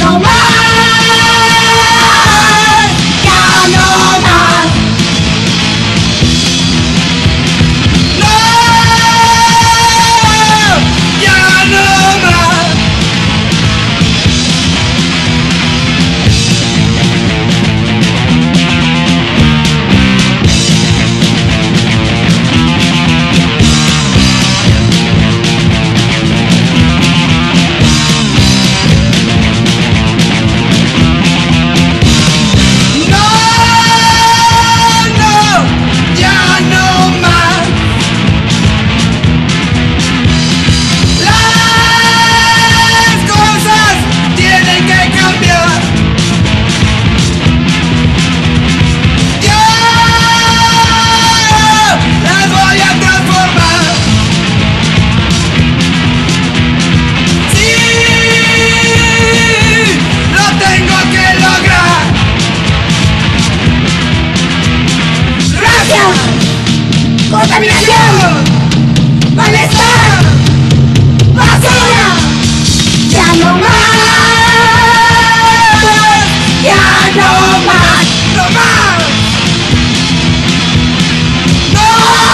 no más, ya no más. No, ya no más. Contaminación, malestar, basura, ya no más, ya no más, No más. no,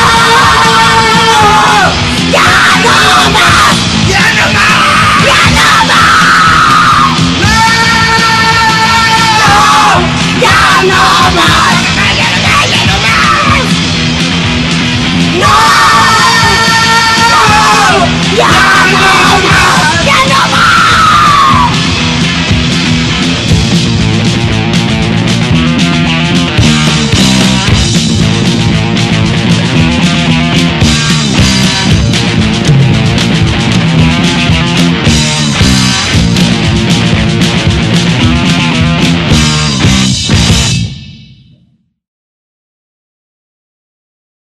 ya no más, Ya no más. ya no más, No. ya no más, no, ya no más, ya